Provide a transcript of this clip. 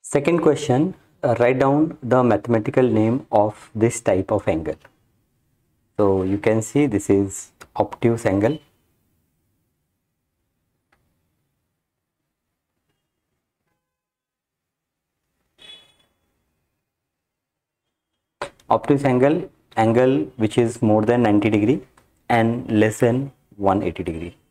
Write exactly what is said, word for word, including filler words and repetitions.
Second question, uh, write down the mathematical name of this type of angle. So you can see this is obtuse angle. Obtuse angle, angle which is more than ninety degree and less than one hundred eighty degree.